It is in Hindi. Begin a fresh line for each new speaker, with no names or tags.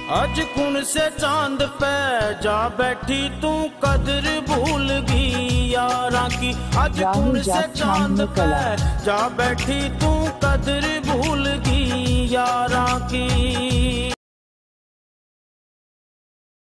आज कौन से चांद पे जा बैठी तू कदर भूल गई यारा की। आज कौन से चांद पे जा बैठी तू कदर भूल गई यार।